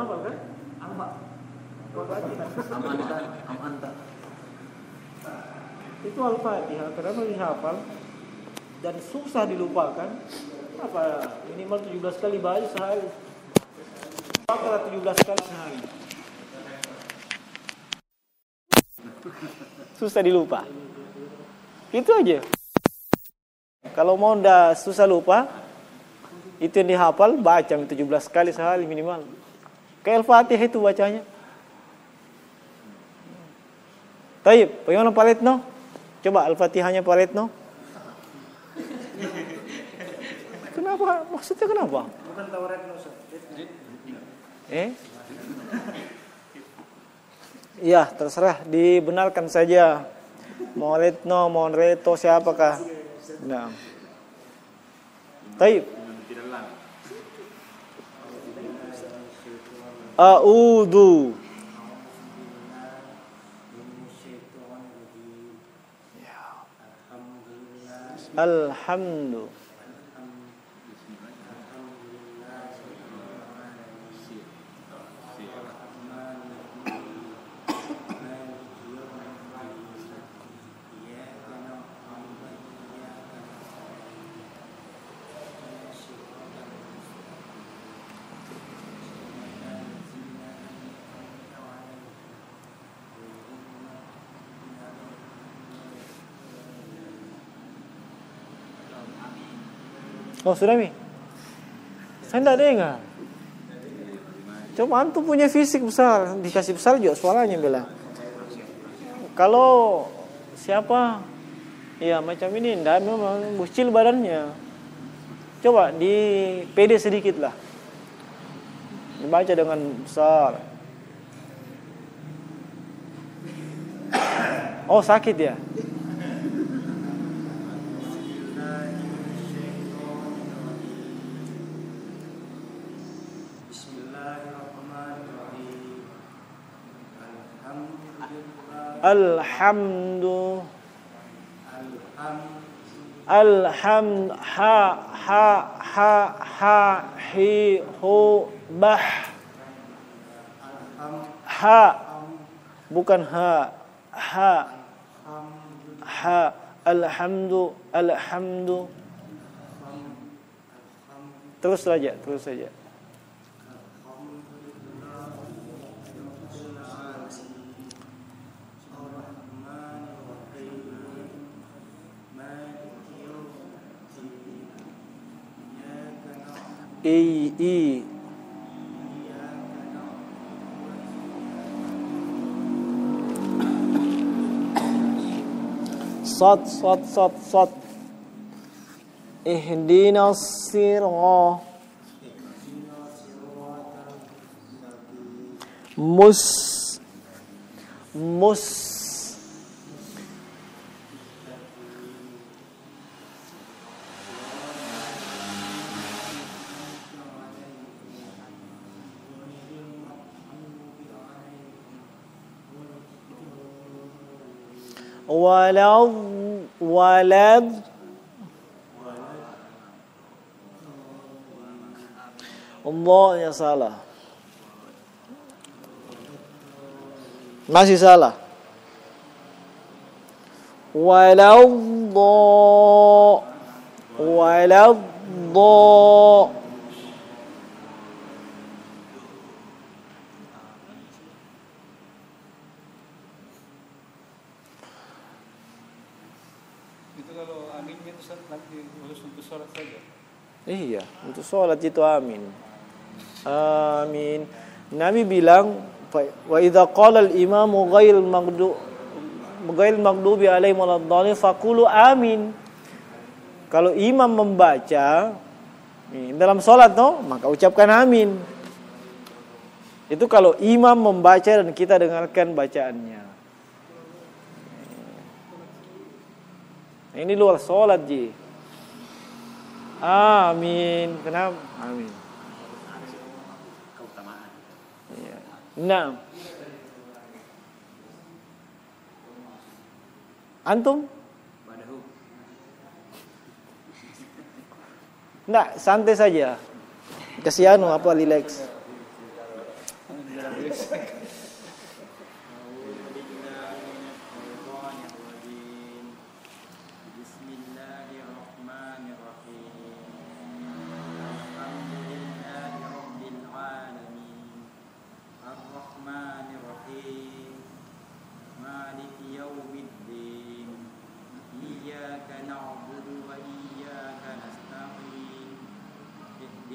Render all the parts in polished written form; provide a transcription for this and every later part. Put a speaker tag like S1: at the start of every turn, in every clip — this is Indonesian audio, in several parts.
S1: hafal kan?
S2: Amanta.
S1: Itu Al-Fatihah, kenapa dihafal dan susah dilupakan? Apa minimal 17 kali baca sehari. Apa 17 kali sehari? Susah dilupa. Itu aja. Kalau mau udah susah lupa, itu yang dihafal baca 17 kali sehari minimal. Kayak Al-Fatihah itu bacanya. Taib, bagaimana Pak Retno? Coba Al-Fatihahnya Pak Retno. Kenapa? Maksudnya kenapa?
S3: Bukan tahu Retno, Ustaz.
S1: Iya, terserah, dibenarkan saja. Mau Retno, mau Reto, siapakah? Nah. Taib. A'udzu. Alhamdulillah. Oh sudah Mi? Saya tidak dengar. Coba antum punya fisik besar, dikasih besar juga suaranya bilang. Kalau siapa? Ya macam ini, tidak memang bocil badannya. Coba di pede sedikit lah. Dibaca dengan besar. Oh sakit ya? Alhamdulillah. Hi hu bah. Ha bukan ha. Alhamdu. Terus saja. I Sod ihdinas sirah mus walad Allahnya salah. Masih salah. Walad Iya, untuk sholat itu amin. Amin. Nabi bilang, wa idza qala al-imamu ghairil maghdubi alaihim waladdallin faqulu amin. Kalau imam membaca dalam sholat maka ucapkan amin. Itu kalau imam membaca dan kita dengarkan bacaannya. Ini luar sholat ji. Amin. Kenapa? Amin.
S2: Keutamaan.
S1: Iya. Nah. Antum?
S2: Badahu.
S1: Enggak, santai saja. Kasih relax.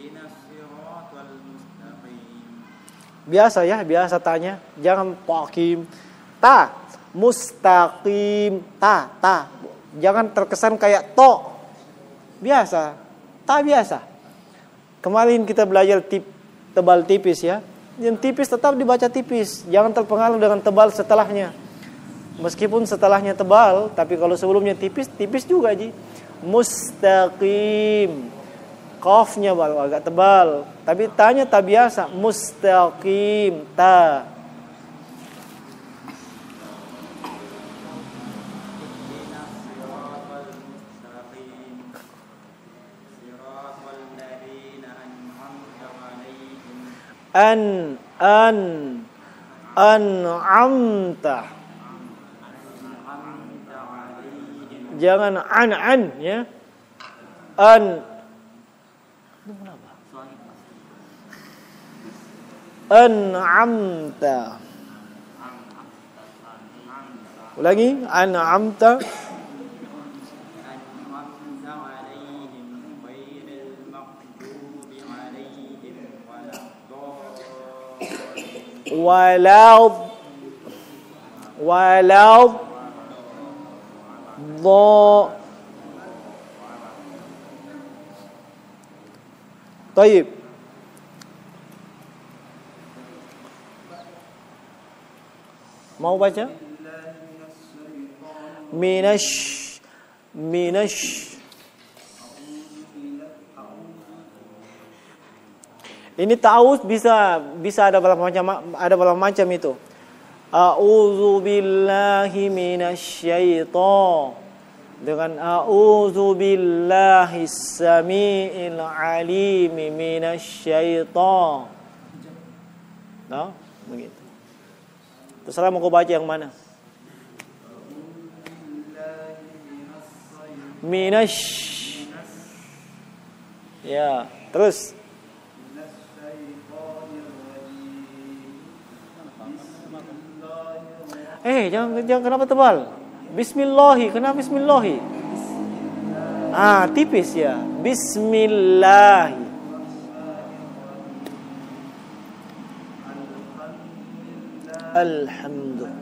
S1: Biasa ya, biasa tanya. Jangan taqim. Ta, mustaqim. Ta. Jangan terkesan kayak to. Biasa. Ta biasa. Kemarin kita belajar tebal tipis ya. Yang tipis tetap dibaca tipis. Jangan terpengaruh dengan tebal setelahnya. Meskipun setelahnya tebal, tapi kalau sebelumnya tipis, tipis juga ji. Mustaqim. Qafnya baru agak tebal, tapi tanya tak biasa. Mustaqim, ta. An'amta. Jangan an ya. An'amta. Ulangi, an'amta. Walau Taib. Mau baca? Minash. Ini ta'awuz bisa ada berapa macam itu. A'udzu billahi minasyaiton. Dengan a'udzu billahi samiil alim minasyaiton. Nah, begitu. Terserah mau kau baca yang mana. Minash. Ya, terus. Jangan kenapa tebal? Bismillahi, kenapa bismillahi? Tipis ya. Bismillahi. Alhamdulillah.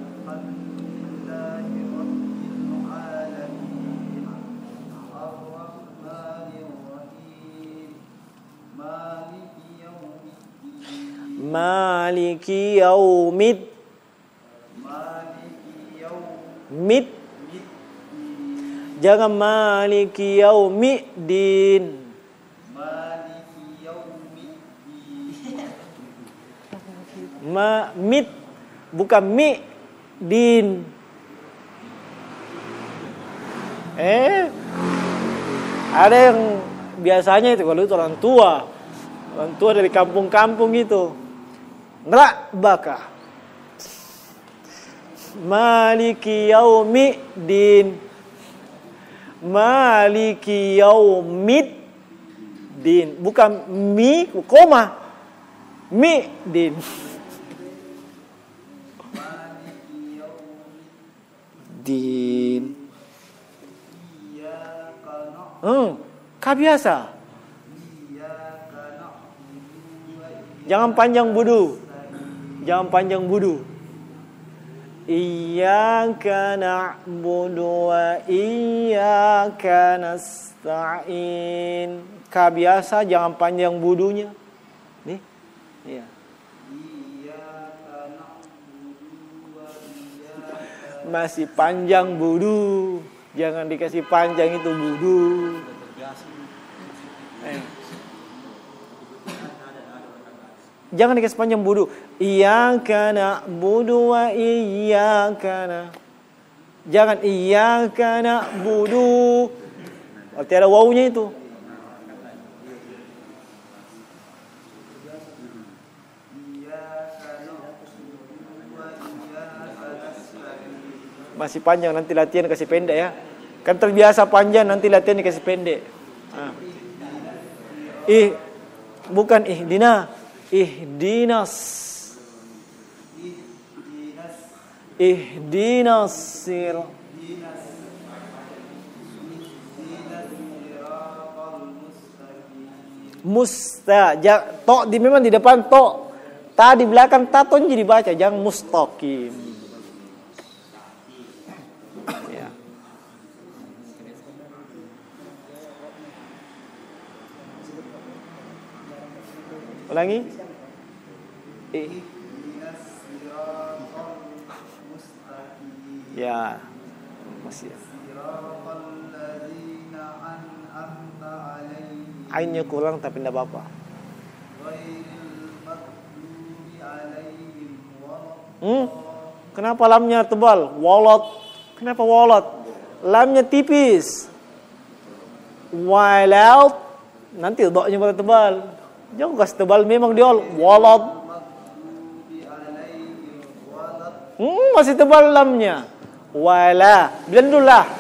S1: Maliki yaumid. Jangan maliki yaumiddin. Bukan mi din. Ada yang biasanya itu kalau itu orang tua dari kampung-kampung itu. Ngerak baka. Maliki yaumiddin. Maliki yaumiddin. Bukan mi, koma. Mi din. Din. Kah biasa. Jangan panjang budu. Iyyaka na'budu wa iyyaka nasta'in. Kah biasa, jangan panjang budunya. Nih. Iya. Masih panjang budu. Jangan dikasih panjang itu budu. Jangan dikasih panjang budu. Iyyaka na'budu wa iyyaka. Jangan iyyaka na'budu. Berarti ada wawunya itu. Masih panjang, nanti latihan kasih pendek ya. Kan terbiasa panjang, nanti latihan dikasih pendek. Bukan ihdina. Ihdinas siratal To memang di depan to. Ta di belakang ta to jadi baca, jangan mustaqim. Ya. Ulangi. Ya. Masih. Ainnya kurang tapi tidak apa-apa. Kenapa lamnya tebal? Walot. Kenapa walot? Lamnya tipis. Walot. Nanti doknya pada tebal. Jangan kasih tebal memang dia walot. Masih tebal lamnya. Wala. Bilang dulu lah.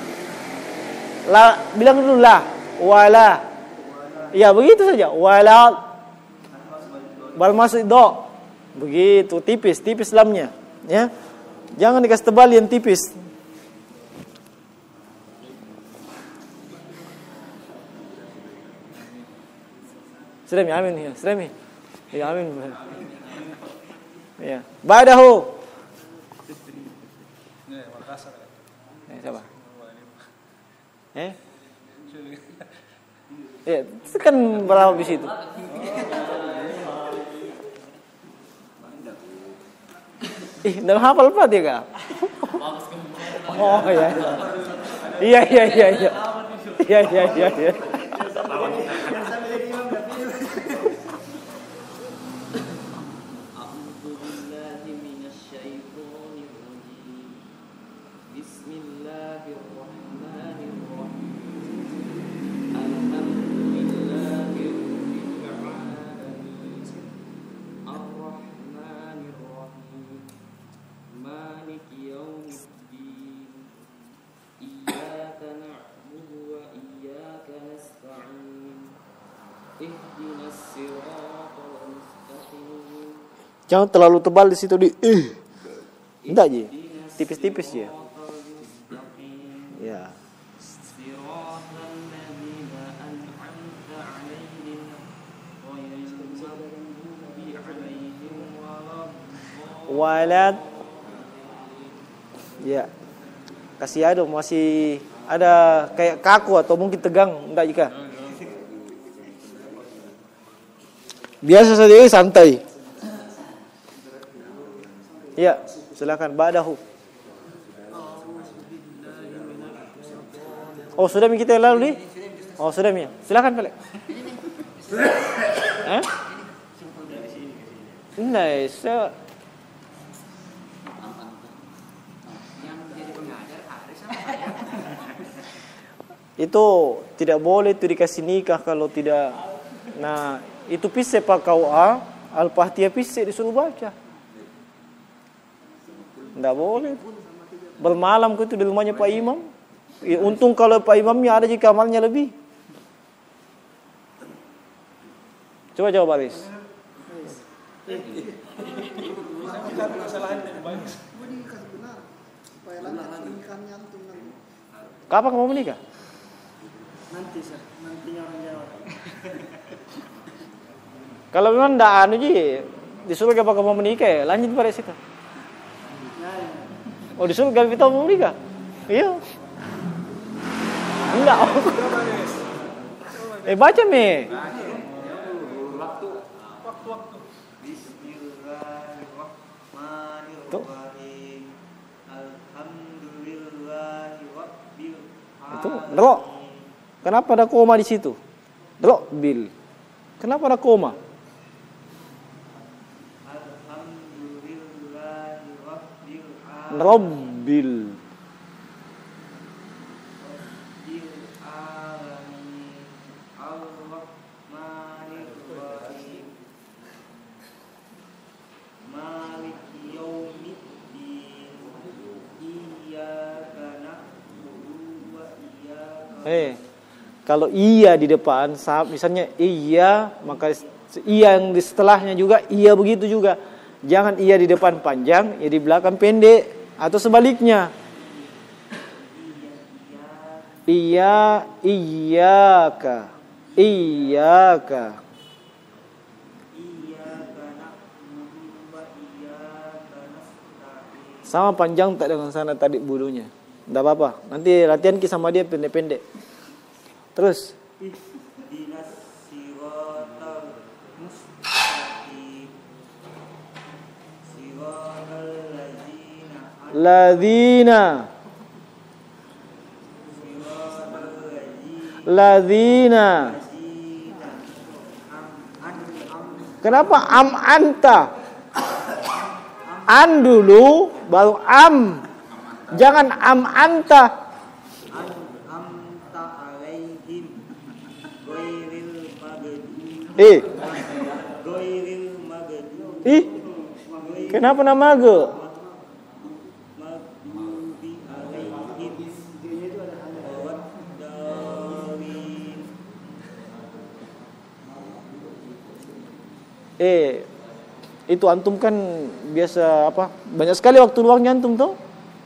S1: Bilang dulu lah. Wala. Ya begitu saja. Wala. Bal masuk do. Begitu tipis lamnya. Ya. Jangan dikasih tebal yang tipis. Sudah mi amin ya. Sudah mi. Ya amin. Ya. Ba'dahu. Siapa? Ya, itu kan berapa bis itu? Dalam hafal apa dia kak? Oh iya. Iya. Jangan terlalu tebal di situ enggak aja. Tipis-tipis ya. Ya. Walad. Ya. Kasih ada masih ada kayak kaku atau mungkin tegang enggak jika. Biasa saja santai. Ya, silakan ba'dahu. Oh, sudah kita lalu nih? Oh, sudah mi. Silakan balik. Nice. Itu tidak boleh itu dikasih nikah kalau tidak. Nah, itu pisah pak kau Al-Fatihah pisah disuruh baca. Tidak boleh. Bermalam itu di rumahnya Pak Imam. Ya, untung kalau Pak Imamnya ada jika amalnya lebih. Coba jawab Baris. Kapan kamu menikah?
S2: Nanti orang jawab.
S1: Kalau memang tidak disuruh kapan kamu menikah ya, lanjut pada situ. Oh disuruh gak kita mau menikah? Iya. Enggak. Baca me.
S2: Waktu. Bismillahirrahmanirrahim. Alhamdulillahirabbil alamin.
S1: Itu drok. Kenapa ada koma di situ? Drok bil. Kenapa ada koma? Rabbil kalau iya di depan, misalnya iya, maka iya yang di setelahnya juga iya begitu juga. Jangan iya di depan panjang, ya di belakang pendek. Atau sebaliknya. Iyaka. Iyyaka.
S2: Iyyaka na'budu wa iyyaka nasta'in.
S1: Sama panjang tak dengan sana tadi bulunya. Enggak apa-apa. Nanti latihan sama dia pendek-pendek. Terus.
S2: Ihdinas siratal mustaqim. Siratal
S1: Ladzina. Ladzina. Kenapa am anta? An dulu baru am. Jangan am anta.
S2: Amta alaihim ghairil maghdubi. Ghairil maghdubi.
S1: Kenapa nama ge?
S2: Maghdubi alaihim wad-dallin.
S1: Itu antum kan biasa apa? Banyak sekali waktu luangnya antum tuh.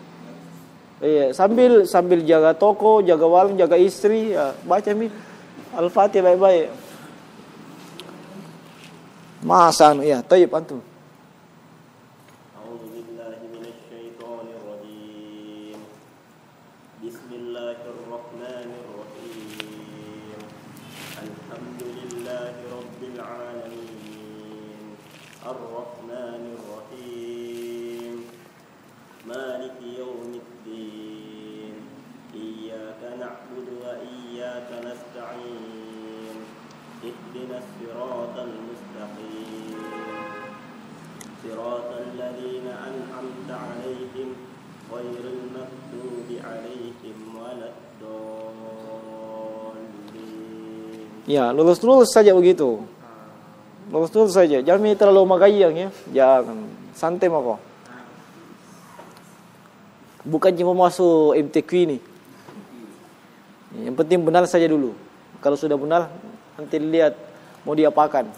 S1: Sambil jaga toko, jaga warung, jaga istri, ya, baca Al-Fatihah baik-baik. Masa ya, tayyib antum.
S3: A'udzubillahi minasyaitonir rajim. Bismillahirrahmanirrahim. Alhamdulillahi rabbil alamin. Ar-Rahmanir Rahim. Maliki yaumiddin. Iyyaka na'budu wa iyyaka nasta'in. Ihdinas siratal mustaqim. Siratal ladzina an'amta 'alaihim ghairil maghdubi 'alaihim waladdallin.
S1: Ya, lurus saja begitu. Lurus saja. Jangan terlalu magayang ya. Jangan. Santai mako. Bukan cuma masuk MTQ ini. Yang penting benar saja dulu. Kalau sudah benar, nanti lihat mau diapakan.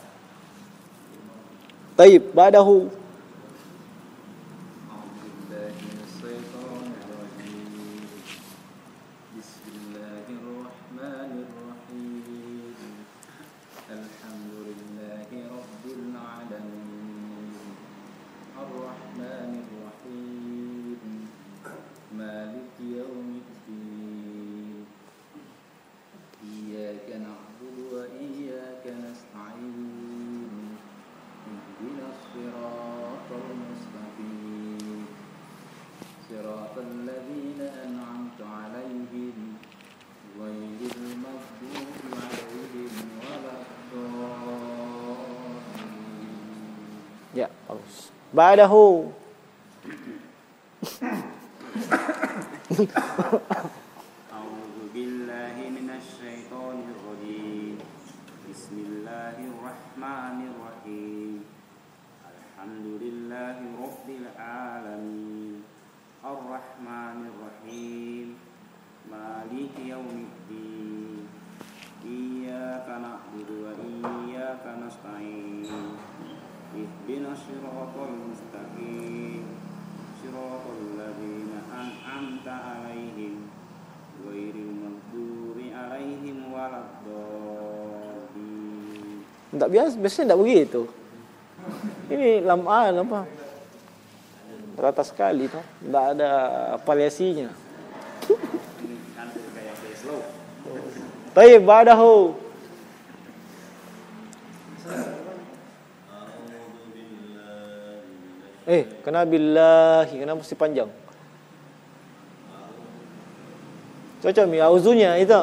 S1: Taib, ba'dahu. Ya, bagus. Ba'dahu.
S3: A'udzu billahi minasyaitonir rajim. Bismillahirrahmanirrahim. Alhamdulillahi rabbil alamin. Ar-Rahmanir Rahim. Maliki yaumiddin. Iyyaka na'budu wa iyyaka nasta'in. Ihdinas siratal mustaqim. Siratal ladzina an'amta 'alaihim ghairil maghdubi 'alaihim waladdallin.
S1: Enggak biasanya enggak begitu. Ini lam'an apa? Rata sekali tuh. Enggak ada variasinya.
S3: Kan kayak slow.
S1: Tayyib, ba'dahu. Kena billahi, kenapa mesti panjang? Cocok mi auzunya itu.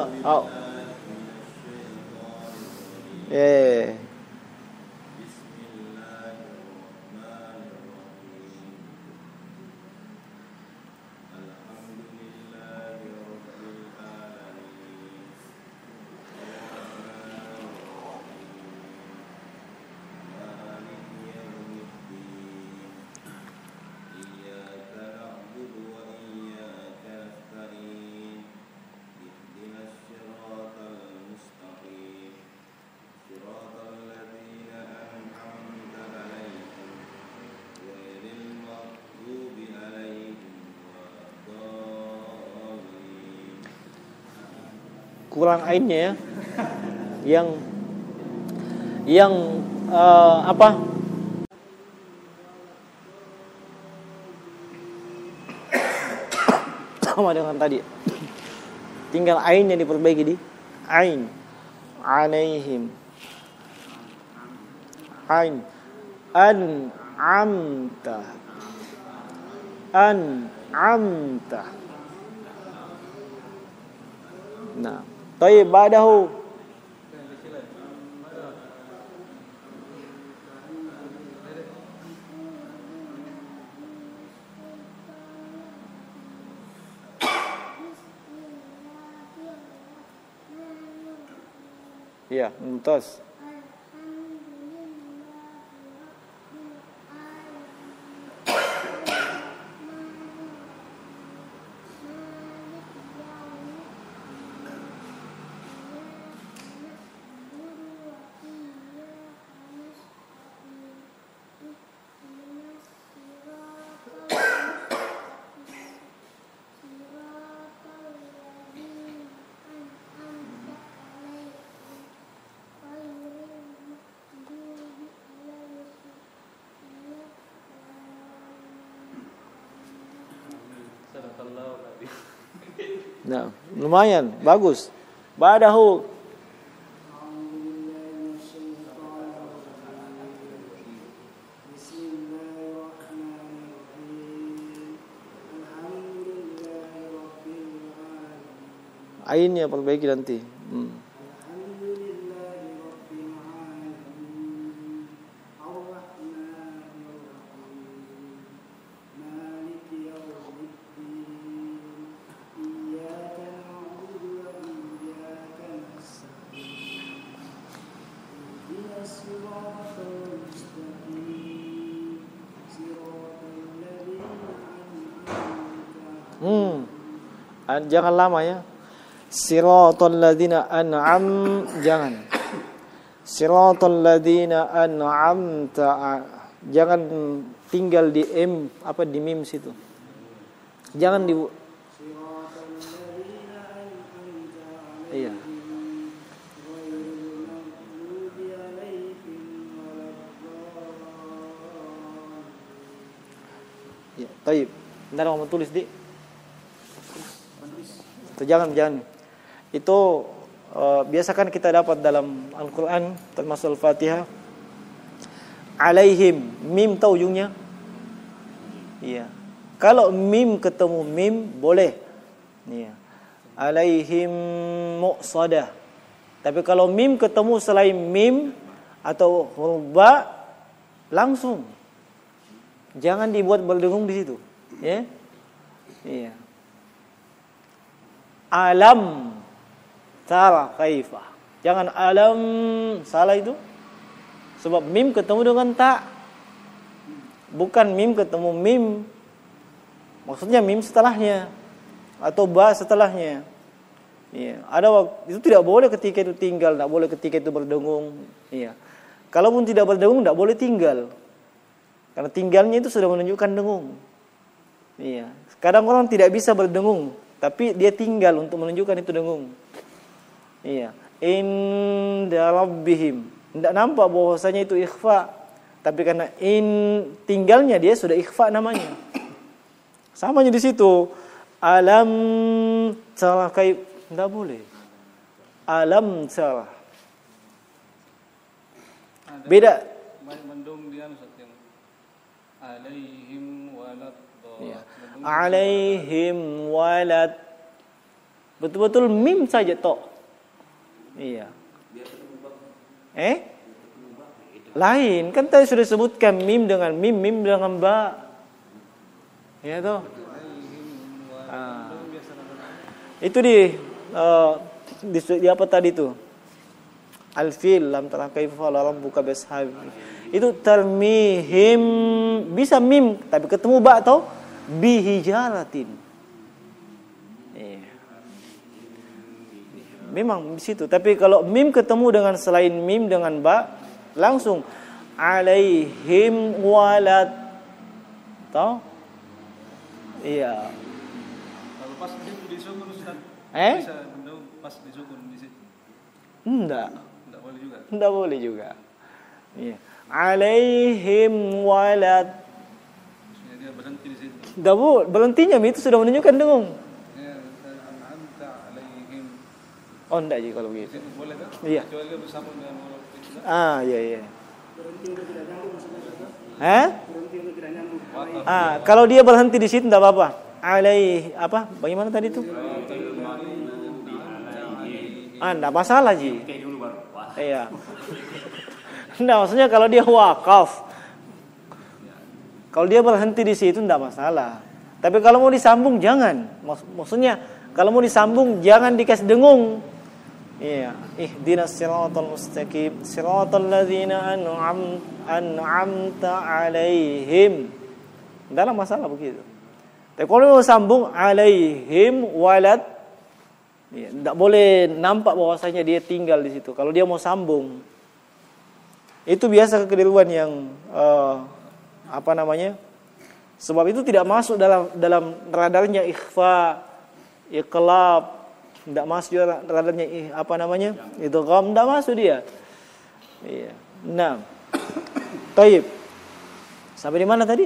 S1: Kurang ainnya ya. yang apa? Sama dengan tadi. Tinggal ainnya diperbaiki di ain. Alaihim. Ain. An'amta. An'amta. Nah, tayyib ba'dahu. Ya, mumtaz. Nah, lumayan, bagus. Ba'dahu. Ainnya perbaiki nanti. Jangan lama ya. Siratal ladzina jangan. Siratal ladzina an'amta, jangan tinggal di di mim situ. Jangan di Iya. Ya, baik. Ntar mau tulis di. Jangan. Itu biasakan kita dapat dalam Al-Quran termasuk Al-Fatihah. Alaihim, mim tahu ujungnya? Iya. Kalau mim ketemu mim boleh. Iya. Alaihim muqsadah. Tapi kalau mim ketemu selain mim atau huruf ba langsung. Jangan dibuat berdengung di situ, ya. Iya. Alam tara kaifa. Jangan alam, salah itu. Sebab mim ketemu dengan ta. Bukan mim ketemu mim. Maksudnya mim setelahnya atau ba setelahnya. Iya, ada waktu itu tidak boleh ketika itu tinggal, tidak boleh ketika itu berdengung. Iya. Kalaupun tidak berdengung tidak boleh tinggal. Karena tinggalnya itu sudah menunjukkan dengung. Iya. Kadang orang tidak bisa berdengung, tapi dia tinggal untuk menunjukkan itu dengung. Iya. Inda rabbihim. Tidak nampak bahwasanya itu ikhfa, tapi karena tinggalnya dia sudah ikhfa namanya. Samanya di situ. Alam tara kaif, tidak boleh. Alam tara. Beda. Mendung dia alaihim walad. Ya. Alaihim walad. Betul-betul mim saja tok. Iya. Lain, kan tadi sudah sebutkan mim dengan mim dengan ba. Ya toh. Itu di apa tadi itu? Al-fil lam tara kaifa rabbuka bishab. Itu tarmihim, bisa mim tapi ketemu ba atau bihijaratin. Memang di situ, tapi kalau mim ketemu dengan selain mim dengan ba langsung alaihim walad. Tahu? Iya.
S4: Kalau pas itu disukun Ustaz. Bisa mendung pas disukun di situ.
S1: Enggak. Tidak boleh juga. Iya. Alaihim walad.
S4: Maksudnya dia berhenti di situ.
S1: Tidak boleh. Berhentinya itu sudah menunjukkan dengung.
S4: Ya, an'amta alaihim.
S1: Oh, tidak sih kalau begitu.
S4: Itu boleh kan?
S1: Iya.
S4: Kecuali dia bersambung dengan huruf itu.
S1: Iya, iya. Kalau dia berhenti di situ tidak apa-apa. Apa? Bagaimana tadi itu? Tidak masalah Ji. Iya. Tidak, maksudnya kalau dia wakaf, kalau dia berhenti di situ tidak masalah. Tapi kalau mau disambung jangan. Maksudnya kalau mau disambung jangan dikasih dengung. Iya, ihdinas siratal mustaqim, siratal ladzina an'amta alaihim. Tidak ada masalah begitu. Tapi kalau mau sambung alaihim walad, ya, tidak boleh nampak bahwasanya dia tinggal di situ. Kalau dia mau sambung, itu biasa kekeliruan yang sebab itu tidak masuk dalam radarnya ikhfa, iqlab. Tidak masuk radarnya idgham, tidak masuk dia. Iya. Nah. Taib. Sampai di mana tadi?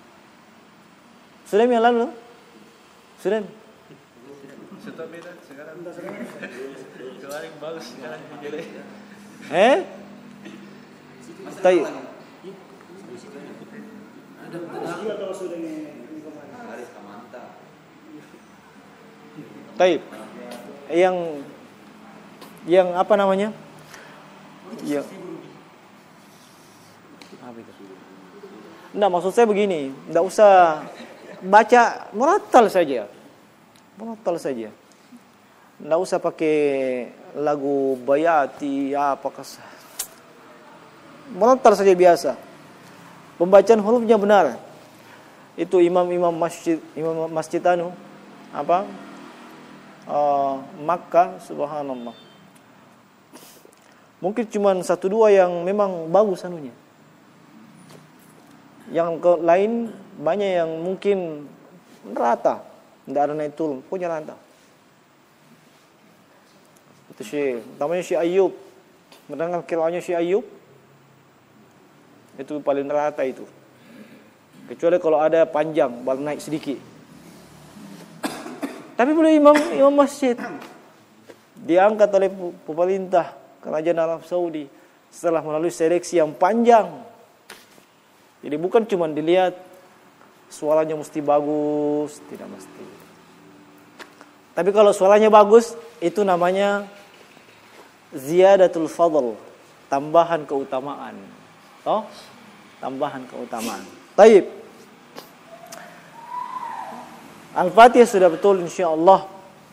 S1: Sudah yang lalu? Sudah.
S4: Sudah beda sekarang. Kemarin bagus sekarang jelek.
S1: Taib. Taib. Yang apa namanya? Yang apa itu? Nah, maksud saya begini, tidak usah baca murattal saja. Murattal saja. Tidak usah pakai lagu bayati apakah. Murattal saja biasa. Pembacaan hurufnya benar. Itu imam masjid Makkah, subhanallah. Mungkin cuma 1-2 yang memang bagus anunya. Yang lain banyak yang mungkin rata, tidak ada naik turun, punya rata. Itu namanya Syekh Ayyub. Mendengar qiraatnya Syekh Ayyub, itu paling rata itu. Kecuali kalau ada panjang, baru naik sedikit. Tapi boleh imam masjid diangkat oleh pemerintah kerajaan Arab Saudi setelah melalui seleksi yang panjang. Jadi bukan cuma dilihat suaranya mesti bagus, tidak mesti. Tapi kalau suaranya bagus, itu namanya ziyadatul fadl, tambahan keutamaan. Tambahan keutamaan. Taib. Al-Fatihah sudah betul insyaallah.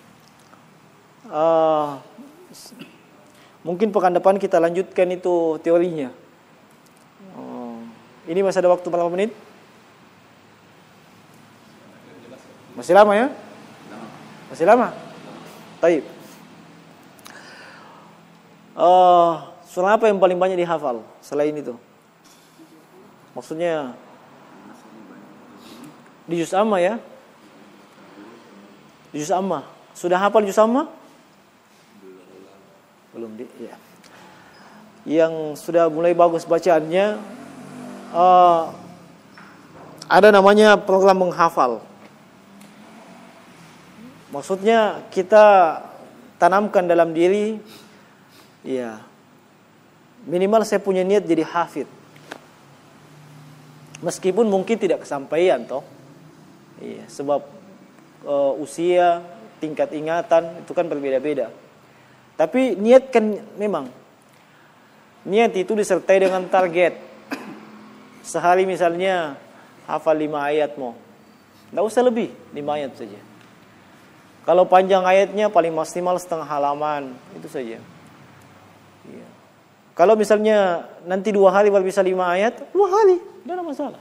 S1: Mungkin pekan depan kita lanjutkan itu teorinya. Ini masih ada waktu berapa menit? Masih lama ya? Masih lama? Taib. Surah apa yang paling banyak dihafal selain itu? Maksudnya di juz amma ya? Di juz amma. Sudah hafal juz amma? Belum ya. Yang sudah mulai bagus bacaannya ada namanya program menghafal. Maksudnya kita tanamkan dalam diri, ya, minimal saya punya niat jadi hafid. Meskipun mungkin tidak kesampaian toh. Iya, sebab usia, tingkat ingatan itu kan berbeda-beda. Tapi niatkan memang. Niat itu disertai dengan target. Sehari misalnya hafal 5 ayat mau. Tidak usah lebih, 5 ayat saja. Kalau panjang ayatnya paling maksimal setengah halaman, itu saja. Iya. Kalau misalnya nanti 2 hari baru bisa 5 ayat, 2 hari, tidak ada masalah.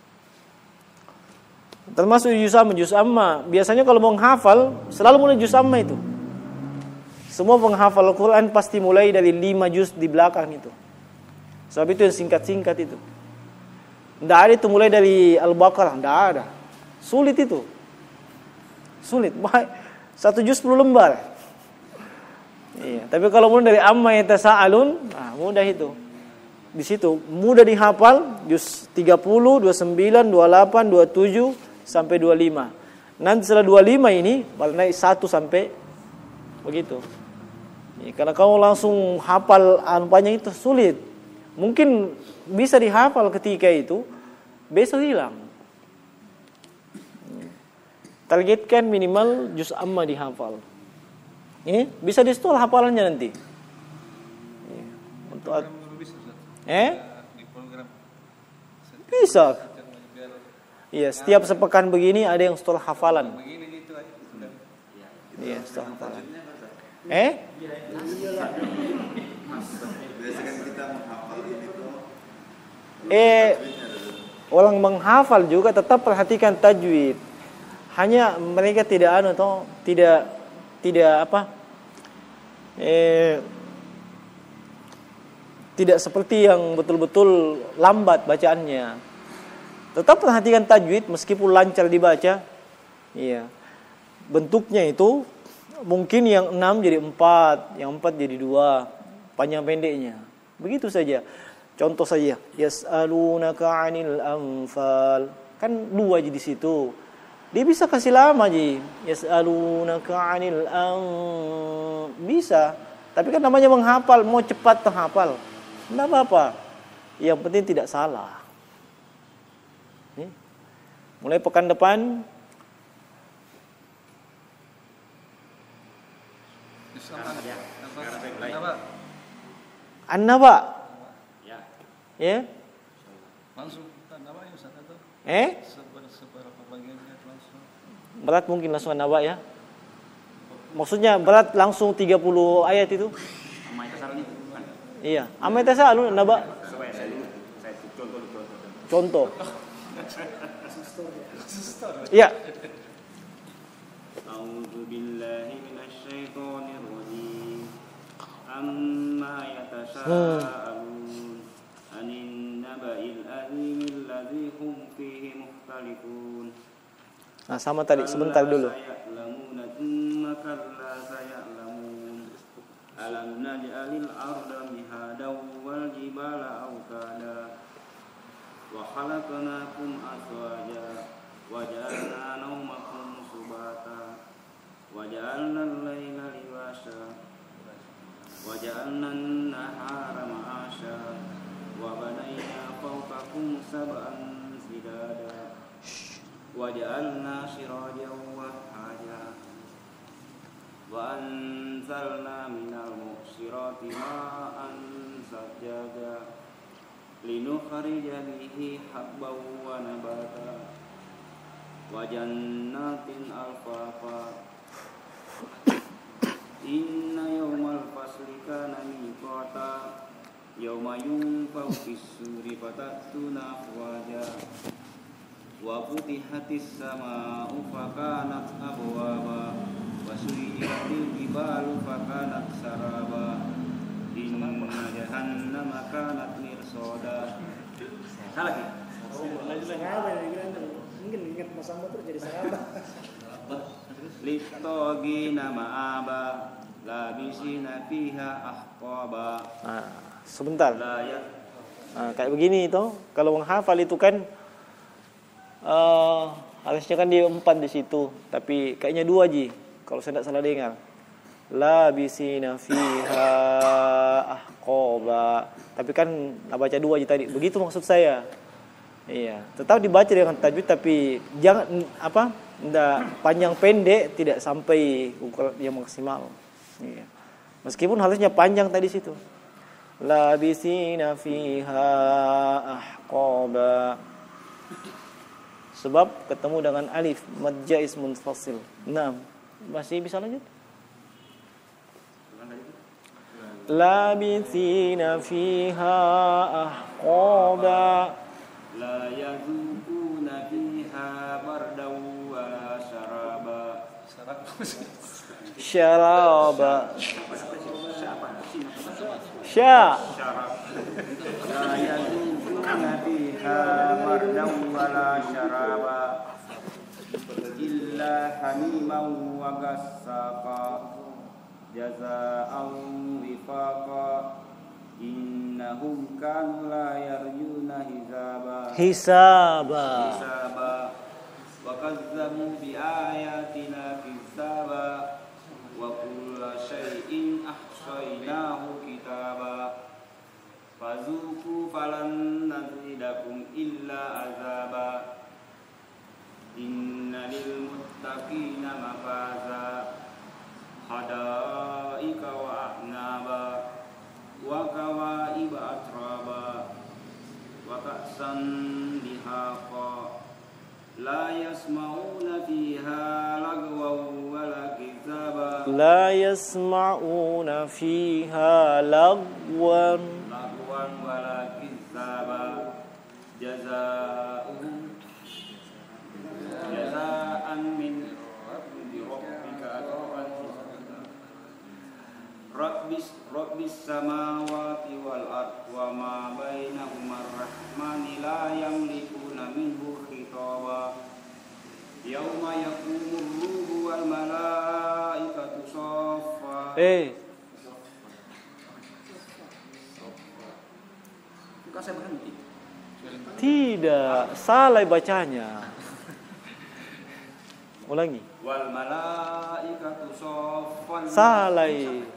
S1: Termasuk juz amma. Biasanya kalau mau menghafal, selalu mulai juz amma itu. Semua penghafal Al-Quran pasti mulai dari 5 juz di belakang itu. Sebab itu yang singkat-singkat itu. Tidak ada itu mulai dari Al-Baqarah, tidak ada. Sulit itu. Sulit. 1 juz 10 lembar. Iya, tapi kalau mulai dari amma yatasaalun, nah mudah itu. Di situ mudah dihafal juz 30, 29, 28, 27 sampai 25. Nanti setelah 25 ini malah naik 1 sampai begitu. Ya, karena kalau langsung hafal panjang itu sulit. Mungkin bisa dihafal ketika itu, besok hilang. Targetkan minimal juz amma dihafal. Bisa di-stall hafalannya nanti. Untuk
S4: di program
S1: bisa. Iya, setiap sepekan begini ada yang stol hafalan.
S4: begini gitu aja sudah.
S1: Iya, stol hafalan.
S5: Biasanya kita menghafal ini tuh.
S1: Orang menghafal juga tetap perhatikan tajwid. Hanya mereka tidak tidak seperti yang betul-betul lambat bacaannya. Tetap perhatikan tajwid meskipun lancar dibaca. Iya. Bentuknya itu mungkin yang 6 jadi 4, yang 4 jadi 2, panjang pendeknya. Begitu saja. Contoh saja, yas'alunaka 'anil anfal. Kan 2 aja di situ. Dia bisa kasih lama aja. Yas'alunaka 'anil bisa. Tapi kan namanya menghafal, mau cepat terhafal. Enggak apa-apa. Yang penting tidak salah. Mulai pekan depan An-Naba. Ya.
S4: Langsung An-Naba ya Ustaz atau? Seberapa bagiannya langsung?
S1: Berat mungkin langsung An-Naba ya. Maksudnya berat langsung 30 ayat itu?
S3: Amma Yatasaalun itu bukan.
S1: Iya, Amma Yatasaalun An-Naba.
S3: Saya
S1: Contoh. Iya.
S3: A'udzu billahi minasyaitonir rajim. Amma yatasaalun 'anin naba'il 'azimil ladzi hum fihi mukhtalifun.
S1: Nah, sama tadi sebentar dulu.
S3: Ya'lamuna thumma kalla saya'lamun. Alam naj'alil arda mihadan wal jibala awtada. Wa khalaqnakum azwaja wa ja'alna nawmakum subata wa ja'alna al-laila libasa wa ja'alna an-nahara ma'asha wa banayna fawqakum sab'an zidada wa ja'alna sirajan wahhaja wa anzalna minal mu'sirati ma'an sajjaja linukhrija bihi habban wa nabata wa jannatin alfafa inna yawmal fasli kana miqata yawma yunfakhu fis-suri fatatuna afwaja wa futihatis samaa'u fakanat abwaba wa suyiratil jibalu fakanat saraba inna jahannama kanat mirsoda. Salah lagi.
S2: Mungkin ingat Mas Amba terus jadi sahabat.
S3: Litogina ma'aba labisina fiha ahqaba.
S1: Nah, sebentar. Nah, kayak begini itu, kalau menghafal itu kan harusnya kan dia 4 di situ, tapi kayaknya 2 aja. Kalau saya tidak salah dengar. Labisina fiha ahqaba. Tapi kan baca 2 aja tadi. Begitu maksud saya. Iya, tetap dibaca dengan tajwid tapi jangan enggak panjang pendek, tidak sampai ukuran yang maksimal. Iya. Meskipun harusnya panjang tadi situ. Labisina fiha ahqaba. Sebab ketemu dengan alif mad jaiz munfasil. Nah, masih bisa lanjut? Labisina fiha ahqaba.
S3: La yazukuna fiha bardan wala syaraba.
S1: Syaraba. Sya.
S3: La yazukuna fiha bardan wala syaraba illa hamiman wa gassaqa jazaa'an wifaqa innahum kanu la yarjuna hisaba wa kazzabu bi ayatina kizzaba wa kulla syai'in ahsaynahu kitaba fazuku falan nazidakum illa azaba inna lil muttaqina mafaza hadaika wa a'naba wa kawaiba atraba wa ka'san dihaqa la yasma'una fiha lagwan wala kizaba
S1: la yasma'una fiha lagwan
S3: wala kizaba jazaa'uhum jazaa'an min rabbika rabbis samawati wal ard wa ma bainahuma ar-rahmani la yamlikuna minhu khitaba yauma yaqumur ruhu wal malaikatu saffa Bukan saya berhenti.
S1: Tidak, salah bacanya. Ulangi.
S3: Wal malaikatu saffan.
S1: Salah.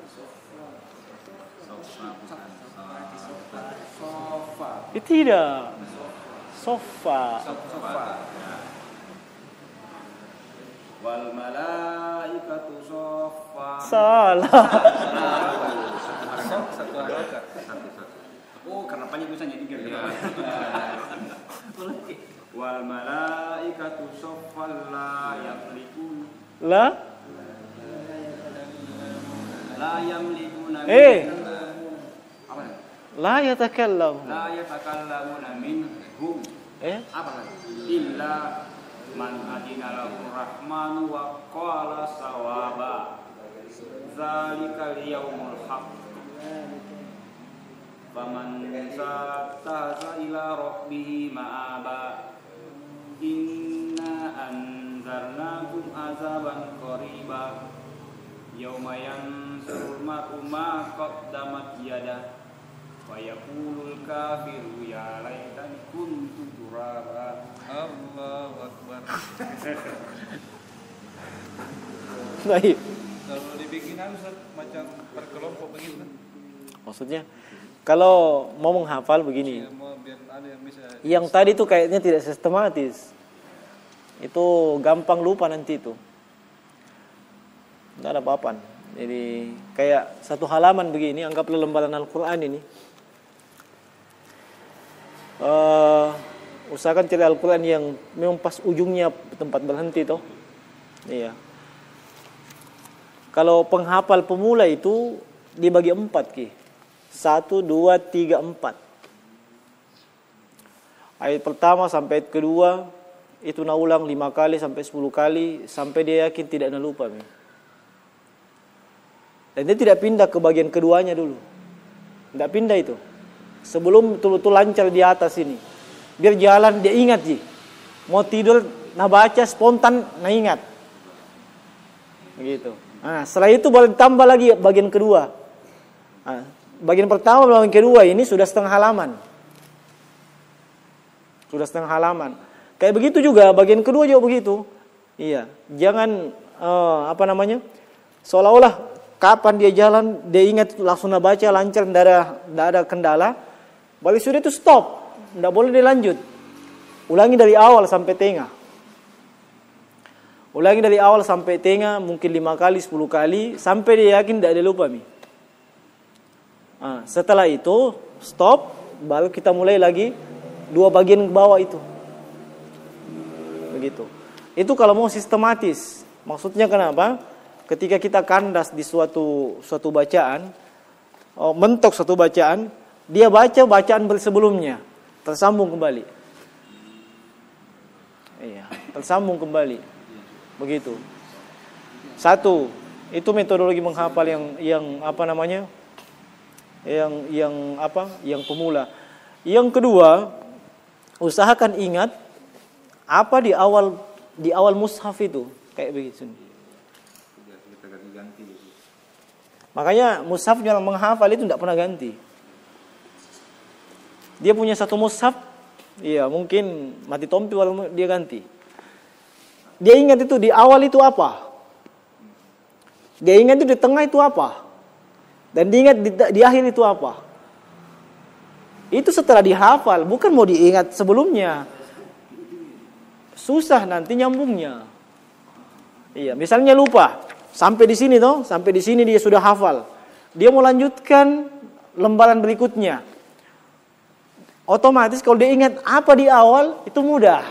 S1: Tidak. Sofa.
S3: Wal malaikatu saffa.
S1: Salah.
S3: Oh, karena panjang tulisannya tiga. Wal malaikatu saffan la yamlikun. La yamlikuna. Apa?
S1: La yatakallamu.
S3: La yatakallamuna minhum. Apa lagi? Illa man adina lahu rahmanu wa qala sawaba. Zalikal yaumul haqq. Faman sattaza ila rabbihi ma'aba. Inna anzarnakum azaban qariba. Yauma yansurul mar'u ma qaddamat yadah. Wa yaqulul kafiru ya laitani kuntu turaba.
S4: Allahu Akbar.
S1: Baik.
S4: Kalau dibikin Ustaz macam berkelompok begitu.
S1: Maksudnya kalau mau menghafal begini. Yang tadi itu kayaknya tidak sistematis. Itu gampang lupa nanti itu. Tidak ada apa-apa. Jadi kayak satu halaman begini, anggaplah lembaran Al-Quran ini. Usahakan cari Al-Quran yang memang pas ujungnya tempat berhenti toh. Iya. Kalau penghafal pemula itu dibagi 4 ki. 1, 2, 3, 4. Ayat pertama sampai ayat kedua itu nak ulang 5 kali sampai 10 kali sampai dia yakin tidak nak lupa. Dan dia tidak pindah ke bagian keduanya dulu. Tidak pindah itu. Sebelum betul-betul lancar di atas ini. Biar jalan dia ingat ji. Mau tidur nah baca spontan nah ingat. Begitu. Nah, setelah itu boleh tambah lagi bagian kedua. Nah, bagian pertama bagian kedua ini sudah setengah halaman. Sudah setengah halaman. Kayak begitu juga bagian kedua juga begitu. Iya, jangan seolah-olah kapan dia jalan dia ingat langsung baca lancar, tidak ada kendala. Balik sudah itu stop, tidak boleh dilanjut. Ulangi dari awal sampai tengah. Ulangi dari awal sampai tengah mungkin 5 kali, 10 kali sampai dia yakin tidak ada lupa mi. Nah, setelah itu stop, baru kita mulai lagi 2 bagian ke bawah itu. Begitu. Itu kalau mau sistematis. Maksudnya kenapa? Ketika kita kandas di suatu bacaan, mentok suatu bacaan, dia baca bacaan sebelumnya, tersambung kembali. Iya, tersambung kembali. Begitu. 1, itu metodologi menghafal yang pemula. Yang kedua, usahakan ingat apa di awal mushaf itu kayak begitu. Makanya mushafnya yang menghafal itu tidak pernah ganti. Dia punya satu mushaf, iya mungkin mati tompi walau dia ganti. Dia ingat itu di awal itu apa, dia ingat itu di tengah itu apa, dan dia ingat di akhir itu apa. Itu setelah dihafal, bukan mau diingat sebelumnya. Susah nanti nyambungnya. Iya, misalnya lupa sampai di sini toh, sampai di sini dia sudah hafal. Dia mau lanjutkan lembaran berikutnya. Otomatis kalau dia ingat apa di awal itu mudah.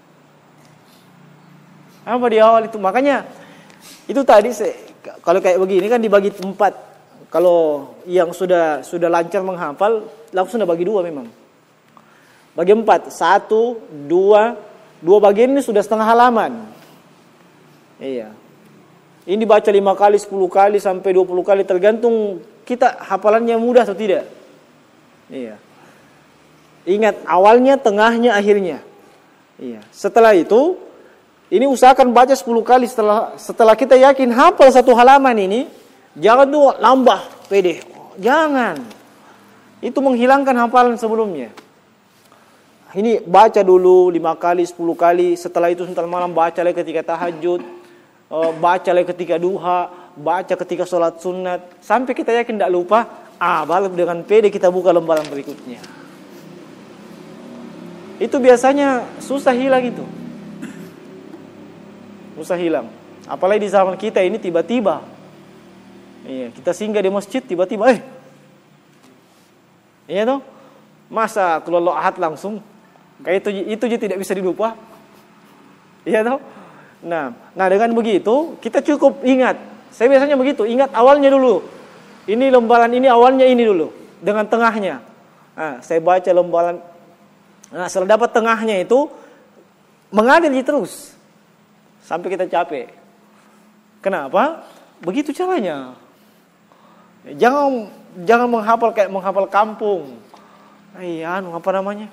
S1: Apa di awal itu, makanya itu tadi kalau kayak begini kan dibagi 4. Kalau yang sudah lancar menghafal langsung bagi 2 memang. Bagi 4, 1, 2 bagian ini sudah setengah halaman. Iya. Ini dibaca 5 kali, 10 kali sampai 20 kali tergantung kita hafalannya mudah atau tidak. Iya. Ingat awalnya, tengahnya, akhirnya. Iya. Setelah itu, ini usahakan baca 10 kali setelah kita yakin hafal satu halaman ini, jangan tuh nambah pede. Jangan. Itu menghilangkan hafalan sebelumnya. Ini baca dulu 5 kali, 10 kali, setelah itu sebentar malam baca lagi ketika tahajud, baca lagi ketika duha, baca ketika sholat sunat, sampai kita yakin tidak lupa, baru dengan pede kita buka lembaran berikutnya. Itu biasanya susah hilang itu. Susah hilang. Apalagi di zaman kita ini tiba-tiba. Iya, kita singgah di masjid tiba-tiba iya toh? Masa kalau ahad langsung kayak itu tidak bisa dilupa. Iya toh? Nah dengan begitu kita cukup ingat. Saya biasanya begitu, ingat awalnya dulu. Ini lembaran ini awalnya ini dulu dengan tengahnya. Nah, saya baca lembaran. Nah, setelah dapat tengahnya itu mengalir terus sampai kita capek. Kenapa? Begitu caranya. Jangan menghafal kayak menghafal kampung. Apa namanya?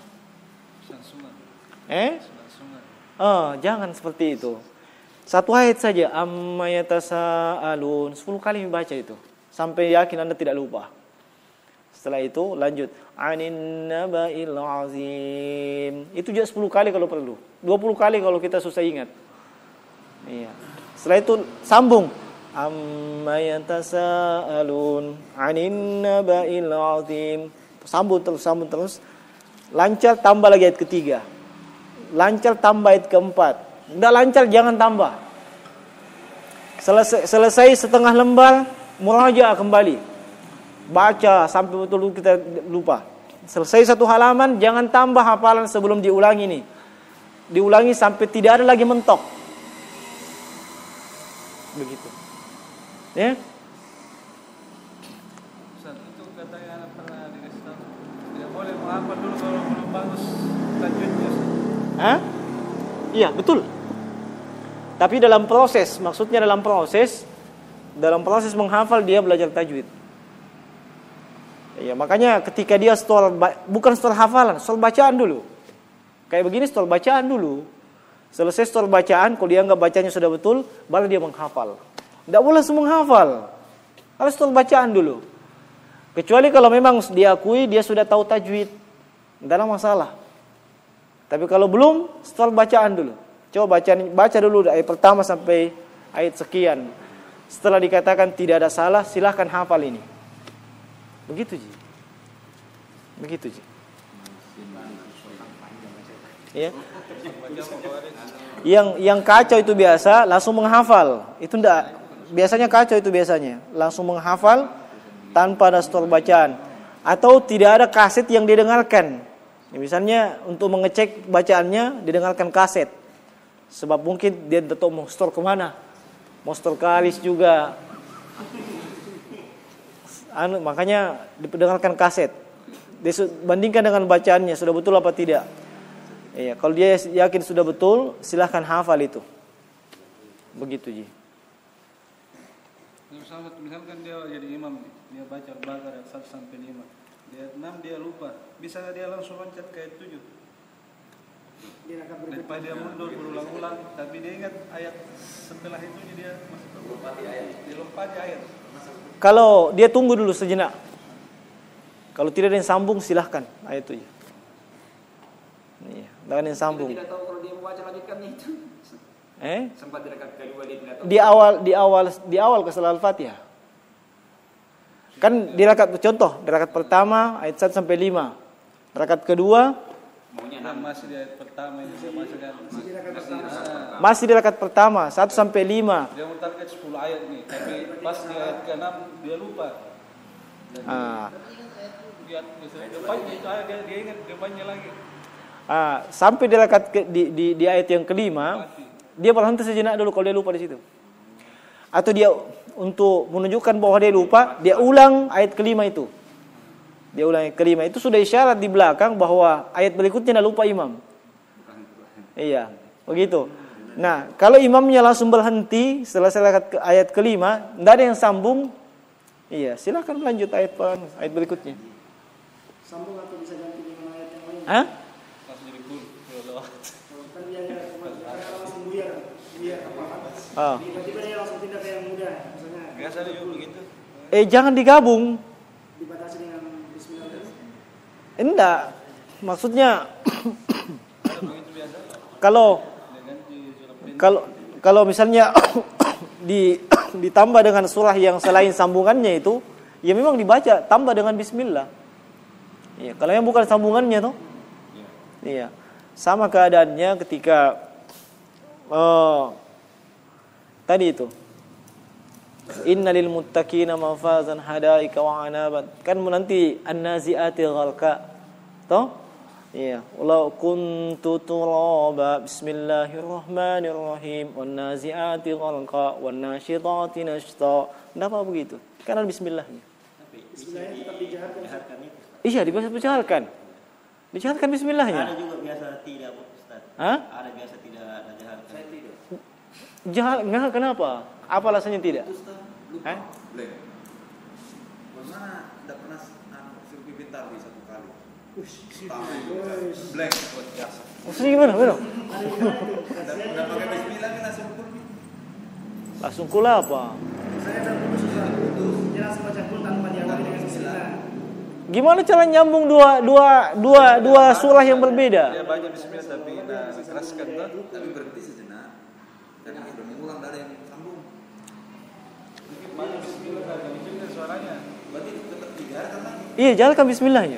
S1: Jangan seperti itu. Satu ayat saja, amma yatasaalun, 10 kali membaca itu sampai yakin Anda tidak lupa. Setelah itu lanjut anin naba'il azim. Itu juga 10 kali kalau perlu. 20 kali kalau kita susah ingat. Iya. Setelah itu sambung amma yatasaalun anin naba'il azim. Sambung terus. Lancar tambah lagi ayat ketiga. Lancar tambah ayat keempat. Tidak lancar jangan tambah. Selesai setengah lembar, murajaah kembali. Baca sampai betul kita lupa. Selesai satu halaman, jangan tambah hafalan sebelum diulangi nih. Diulangi sampai tidak ada lagi mentok. Begitu. Ya.
S4: Saat itu katanya anak pernah dikasih tahu tidak boleh menghafal dulu kalau belum bagus lanjutnya.
S1: Iya betul. Tapi dalam proses, maksudnya dalam proses menghafal dia belajar tajwid. Iya, makanya ketika dia bukan store hafalan, store bacaan dulu. Kayak begini store bacaan dulu. Selesai store bacaan, kalau dia anggap bacanya sudah betul, baru dia menghafal. Tidak boleh semua menghafal. Harus store bacaan dulu. Kecuali kalau memang diakui dia sudah tahu tajwid, tidak ada masalah. Tapi kalau belum, store bacaan dulu. Coba baca dulu ayat pertama sampai ayat sekian. Setelah dikatakan tidak ada salah, silahkan hafal ini. Begitu Ji. Ya. Yang kacau itu biasa langsung menghafal. Itu enggak. Biasanya kacau itu biasanya. Langsung menghafal tanpa ada store bacaan. Atau tidak ada kaset yang didengarkan. Ya, misalnya untuk mengecek bacaannya didengarkan kaset. Sebab mungkin dia tidak tahu mau store kemana. Mau store ke alis juga. Makanya didengarkan kaset. Bandingkan dengan bacaannya sudah betul apa tidak. Iya, kalau dia yakin sudah betul, silahkan hafal itu. Begitu Ji.
S4: Misalkan dia jadi imam, dia baca Al-Baqarah 1 sampai 5. Di ayat 6 dia lupa. Bisa dia langsung loncat ke ayat 7. Daripada dia mundur berulang-ulang, tapi dia ingat ayat setelah itu dia masih lompati ayat.
S1: Kalau dia tunggu dulu sejenak. Kalau tidak ada yang sambung silahkan ayat itu. Iya, jangan yang sambung.
S3: Dia tidak tahu kalau dia membaca lanjutkan itu. Sempat di rakaat kedua dia tidak tahu.
S1: Di awal ke surah Al-Fatihah. Kan di rakaat contoh, di rakaat pertama ayat 1 sampai 5. Rakaat kedua
S3: Maunya
S4: masih di ayat pertama ini saya bacakan.
S1: masih di rakaat pertama 1 sampai 5.
S4: Dia mau target 10 ayat nih, tapi pas di ayat ke-6 dia lupa. Dia depannya itu ayat dia ingat depannya lagi.
S1: Sampai di rakaat di ayat yang kelima, dia berhenti sejenak dulu kalau dia lupa di situ. Atau dia untuk menunjukkan bahwa dia lupa, dia ulang ayat kelima itu. Dia ulang ayat kelima itu sudah isyarat di belakang bahwa ayat berikutnya dah lupa imam. Iya, begitu. Nah, kalau imamnya langsung berhenti setelah ayat kelima, tidak ada yang sambung, iya, silakan lanjut ayat berikutnya.
S2: Sambung atau bisa ganti dengan ayat yang lain?
S4: Langsung jadi guru.
S2: Kan dia langsung buyar apa? Tiba-tiba dia langsung pindah ke yang muda, misalnya.
S4: Biasa dia juga begitu.
S1: Jangan digabung.
S2: Dibatasi dengan Bismillah.
S1: Enggak. Maksudnya
S4: Begitu biasa.
S1: kalau misalnya ditambah dengan surah yang selain sambungannya itu, ya memang dibaca tambah dengan bismillah. Iya, kalau yang bukan sambungannya tuh. Iya. Sama keadaannya ketika tadi itu. Innalil muttaqina mafazan hadaika wa anaban. Kan nanti an-nazi'ati ghalqa. Toh? Iya, walau kuntu turaba bismillahirrahmanirrahim wan nazi'ati ghalqa wan nasyitati nashta. Kenapa begitu? Karena bismillahnya.
S2: Bismillahnya tetap dijaharkan.
S1: Iya, dibacakan. Dijaharkan bismillahnya.
S6: Ada juga biasa tidak, Ustaz. Ada biasa tidak ada jaharkan. Saya tidak.
S1: Enggak, kenapa? Apa alasannya tidak?
S5: Blank. Mana tidak pernah suruh pimpin tarbi satu kali. Blank.
S1: Maksudnya gimana?
S5: Udah pakai bismillah kan langsung kurbi.
S1: Langsung kula apa?
S2: Saya sudah putus. Dia langsung baca kul tanpa diawali dengan bismillah.
S1: Gimana cara nyambung dua surah yang berbeda?
S4: Dia baca bismillah tapi keraskan tuh.
S5: Tapi berhenti sejenak. Karena sudah mengulang dari yang sambung.
S4: Mungkin baca bismillah dan juga suaranya.
S5: Berarti tetap dijaharkan lagi.
S1: Iya, jalankan bismillahnya.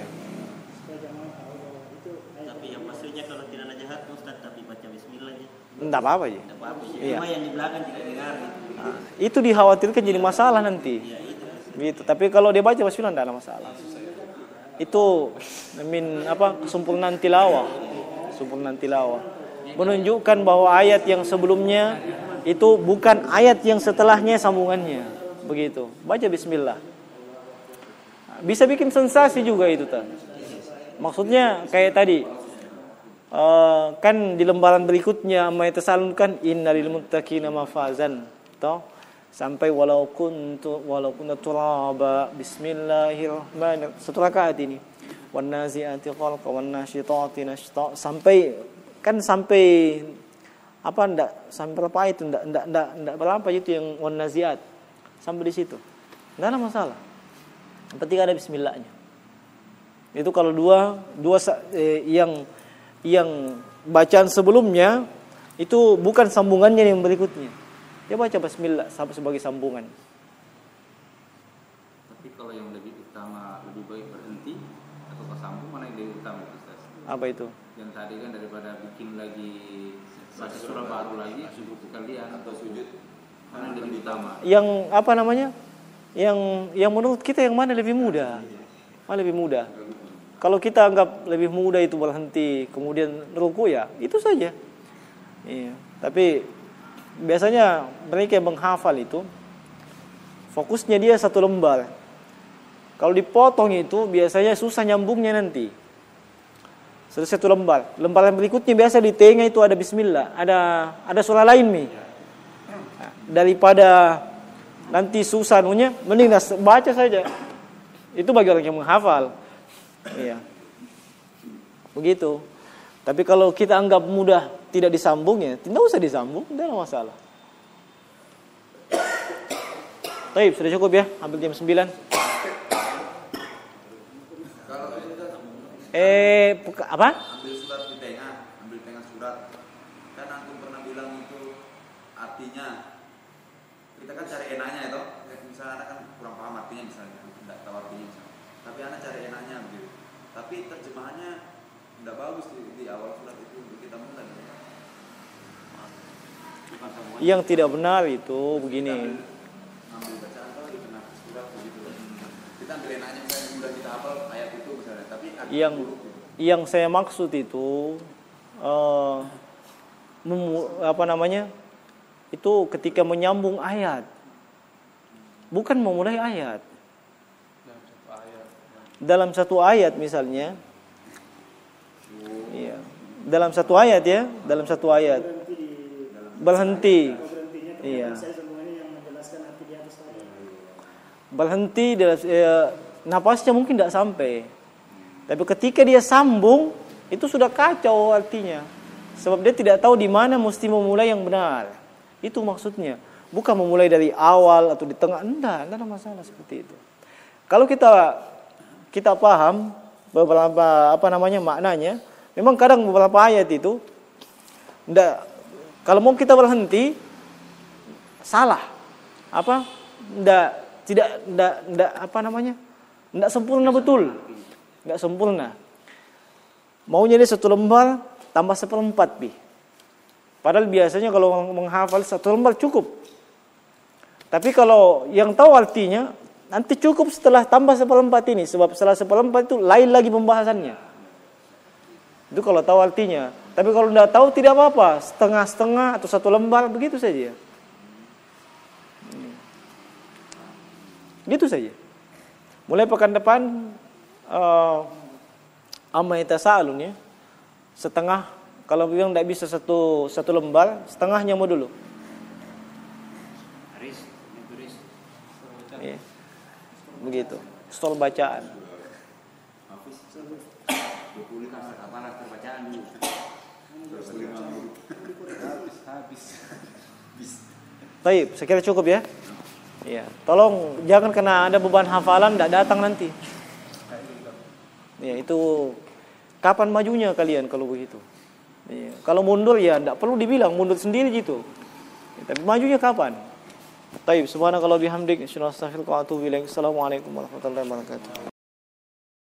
S6: Tapi yang maksudnya kalau tidak ada jahat Ustaz tapi baca bismillah aja.
S1: Enggak apa-apa ya.
S6: Tidak apa-apa.
S1: Iya.
S6: Cuma yang di belakang tidak dengar.
S1: Itu dikhawatirkan jadi masalah nanti. Gitu. Tapi kalau dia baca bismillah enggak ada masalah. Itu kesempurnaan tilawah. Sempurnaan tilawah. Menunjukkan bahwa ayat yang sebelumnya itu bukan ayat yang setelahnya sambungannya. Begitu. Baca bismillah. Bisa bikin sensasi juga itu kan. Maksudnya kayak tadi. Kan di lembaran berikutnya ma'itasalunkan innalil muttaqina mafazan. Toh? Sampai walau kuntu turaba bismillahirrahmanirrahim. Satu rakaat ini. Wan nazi'ati ghalqa wan nasyitati nashta. Sampai enggak sampai berapa itu enggak berapa itu yang wan nazi'at. Sampai di situ. Enggak ada masalah. Yang penting ada bismillahnya. Itu kalau yang bacaan sebelumnya itu bukan sambungannya yang berikutnya. Dia baca bismillah sebagai sambungan.
S3: Tapi kalau yang lebih utama lebih baik berhenti atau sambung, mana yang lebih utama Ustaz?
S1: Apa itu?
S3: Yang tadi kan daripada bikin lagi baca surah baru lagi cukup sekalian atau sujud, mana yang lebih utama?
S1: Yang apa namanya? Yang menurut kita yang mana lebih mudah? Mana lebih mudah? Kalau kita anggap lebih mudah itu berhenti kemudian ruku, ya itu saja. Iya. Tapi biasanya mereka yang menghafal itu fokusnya dia satu lembar. Kalau dipotong itu biasanya susah nyambungnya nanti. Satu lembar. Lembaran berikutnya biasa di tengah itu ada bismillah, ada surah lain nih. Nah, daripada nanti susah nunya, mending baca saja. Itu bagi orang yang menghafal. Iya. Begitu. Tapi kalau kita anggap mudah tidak disambung, ya tidak usah disambung, tidak ada masalah. Taib, sudah cukup ya, ambil jam 9. Apa?
S5: Ambil surat di tengah, ambil tengah surat. Kan antum pernah bilang itu artinya. Kita kan cari enaknya itu. Misalnya anak kan kurang paham artinya misalnya, tidak tahu artinya misalnya. Tapi anak cari enaknya begitu. Tapi terjemahannya tidak bagus di awal surat itu untuk kita mulai.
S1: Yang tidak benar itu begini.
S5: Ambil bacaan atau di tengah surat begitu. Kita ambil enaknya misalnya mudah kita hafal ayat itu misalnya. Tapi
S1: yang saya maksud itu itu ketika menyambung ayat, bukan memulai ayat. Dalam satu ayat misalnya, iya, dalam satu ayat ya, dalam satu ayat berhenti, iya, berhenti dalam napasnya mungkin tidak sampai, tapi ketika dia sambung itu sudah kacau artinya, sebab dia tidak tahu di mana mesti memulai yang benar. Itu maksudnya, bukan memulai dari awal atau di tengah, enggak ada masalah seperti itu. Kalau kita paham beberapa maknanya, memang kadang beberapa ayat itu enggak, kalau mau kita berhenti salah. Enggak sempurna betul. Enggak sempurna. Maunya dia 1 lembar tambah 1/4 bi. Padahal biasanya kalau menghafal 1 lembar cukup. Tapi kalau yang tahu artinya nanti cukup setelah tambah 1/4 ini, sebab setelah 1/4 itu lain lagi pembahasannya. Itu kalau tahu artinya. Tapi kalau tidak tahu tidak apa-apa, setengah-setengah atau 1 lembar begitu saja. Gitu saja. Mulai pekan depan amma yatasaalun ya. Setengah, kalau yang tidak bisa satu lembar, setengahnya mau dulu. Ya. Begitu. Stol bacaan. Baik, saya kira cukup ya. Iya, tolong jangan kena ada beban hafalan tidak datang nanti. Ya, itu kapan majunya kalian kalau begitu? Ya, kalau mundur ya tidak perlu dibilang mundur sendiri gitu. Ya, tapi majunya kapan? Baik, subhanakallah bihamdik, asyhadu an la ilaha illa anta astaghfiruka wa atubu ilaik. Assalamualaikum warahmatullahi wabarakatuh.